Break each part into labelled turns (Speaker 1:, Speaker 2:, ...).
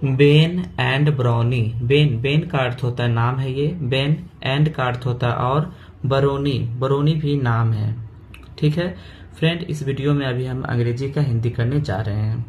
Speaker 1: Ben and Brownie. Ben, Ben का अर्थ होता है नाम है ये, बेन एंड का अर्थ होता है और, बरोनी, बरोनी भी नाम है। ठीक है फ्रेंड, इस वीडियो में अभी हम अंग्रेजी का हिंदी करने जा रहे हैं।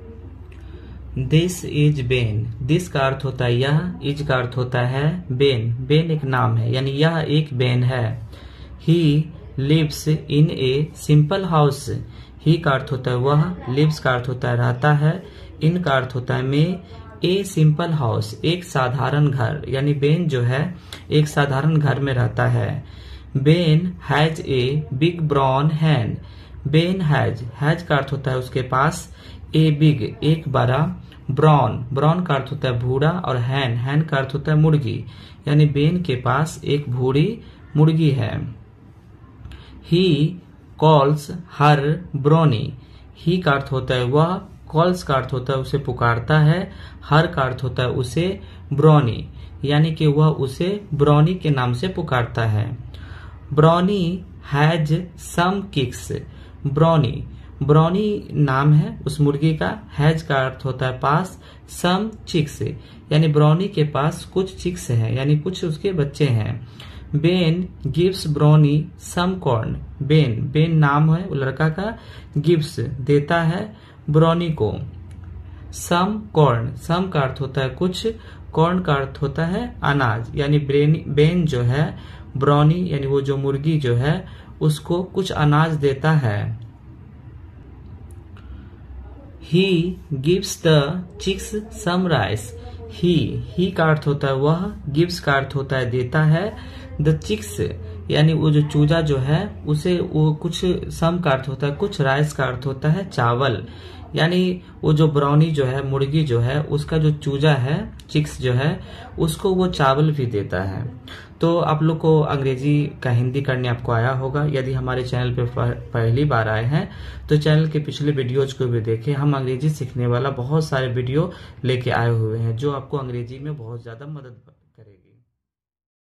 Speaker 1: दिस इज बेन, दिस का अर्थ होता है यह, इज का अर्थ होता है बेन, बेन एक नाम है यानी यह एक बेन है। He lives in a simple house, he का अर्थ होता है वह, लिव्स का अर्थ होता है रहता है, इन का अर्थ होता है में, ए सिंपल हाउस एक साधारण घर, यानी बेन जो है एक साधारण घर में रहता है। Ben has a big brown hen, Ben has, has का अर्थ होता है उसके पास, ए बिग एक बड़ा, ब्राउन, ब्राउन का अर्थ होता है भूरा, और हैन, हैन का अर्थ होता है मुर्गी, यानी बेन के पास एक भूरी मुर्गी है। ही कॉल्स हर ब्रोनी, ही का अर्थ होता है वह, कॉल्स का अर्थ होता है उसे पुकारता है, हर का अर्थ होता है उसे, ब्रोनी यानी कि वह उसे ब्रोनी के नाम से पुकारता है। ब्रोनी हैज सम किक्स, ब्रोनी, ब्रोनी नाम है उस मुर्गी का, हैज का अर्थ होता है पास, सम चिक्स यानी ब्रोनी के पास कुछ चिक्स है यानी कुछ उसके बच्चे हैं। Ben gives Brownie some corn, Ben, Ben नाम है वो लड़का का, गिव्स देता है ब्रोनी को, सम कॉर्न, सम का अर्थ होता है कुछ, कॉर्न का अर्थ होता है अनाज, यानी बेन जो है ब्रोनी यानी वो जो मुर्गी जो है उसको कुछ अनाज देता है। He gives the chicks some rice, he का अर्थ होता है वह, गिव्स का अर्थ होता है देता है, द चिक्स यानी वो जो चूजा जो है उसे वो कुछ, सम का अर्थ होता है कुछ, राइस का अर्थ होता है चावल, यानी वो जो ब्राउनी जो है मुर्गी जो है उसका जो चूजा है चिक्स जो है उसको वो चावल भी देता है। तो आप लोग को अंग्रेजी का हिंदी करने आपको आया होगा। यदि हमारे चैनल पे पहली बार आए हैं तो चैनल के पिछले वीडियोज को भी देखें, हम अंग्रेजी सीखने वाला बहुत सारे वीडियो लेके आए हुए हैं जो आपको अंग्रेजी में बहुत ज्यादा मदद